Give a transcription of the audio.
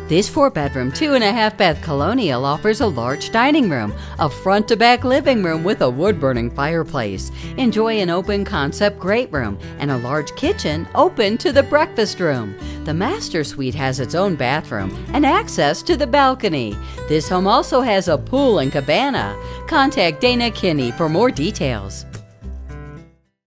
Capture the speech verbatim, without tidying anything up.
This four-bedroom, two-and-a-half-bath Colonial offers a large dining room, a front-to-back living room with a wood-burning fireplace. Enjoy an open-concept great room and a large kitchen open to the breakfast room. The master suite has its own bathroom and access to the balcony. This home also has a pool and cabana. Contact Dana Kinni for more details.